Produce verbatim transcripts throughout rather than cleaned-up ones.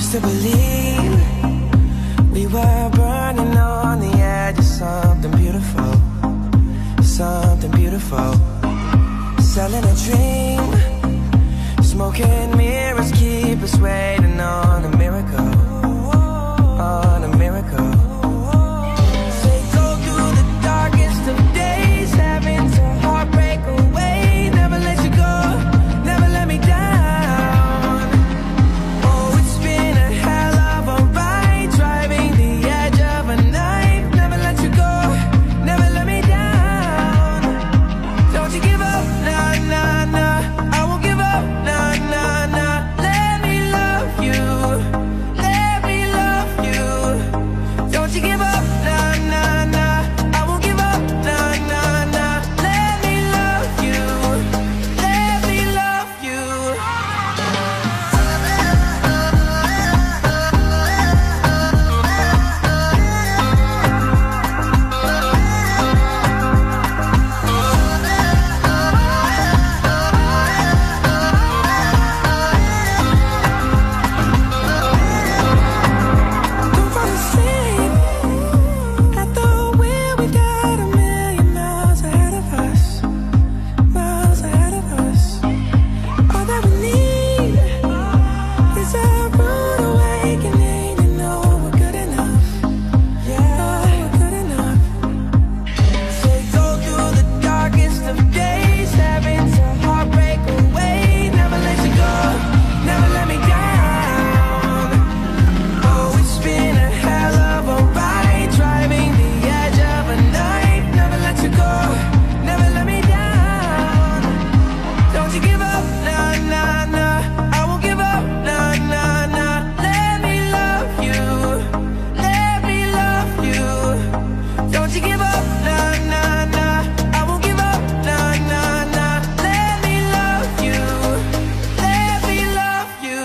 used to believe we were burning on the edge of something beautiful, something beautiful. Selling a dream, smoking mirrors keep us waiting on a miracle, on a miracle. They go through the darkest of days, having to heartbreak away. Never let you go, never let me down. Oh, it's been a hell of a ride, driving the edge of a knife. Never let you go, never let me down. Don't you give up, nah, nah, nah. I won't give up, nah, nah, nah. Let me love you, let me love you. Don't you give up, nah, nah, nah. I won't give up, nah, nah, nah. Let me love you, let me love you. Don't fall asleep at the wheel. We got a million miles ahead of us, miles ahead of us. All that we need is a rude awakening to know we're good enough. Yeah, we're good enough. They go through the darkest of days, having to heartbreak away. Never let you go, never let me down. Oh, it's been a hell of a ride, driving the edge of a knife. Never let you go, never let me down. Don't you give up, nah, nah, nah. I won't give up, nah, nah, nah. Let me love you, let me love you. Don't you give up, nah, nah, nah. I won't give up, nah, nah, nah. Let me love you, let me love you.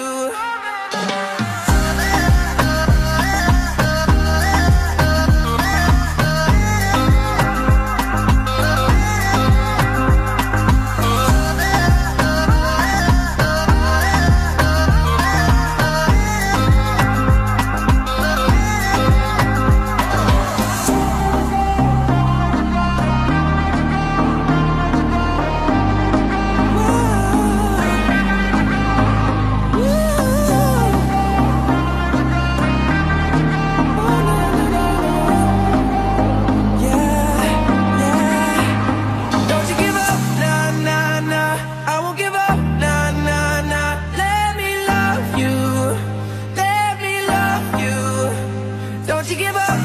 Don't you give up, nah, nah, nah. I won't give up, nah, nah, nah. Let me love you, let me love you. Don't you give up.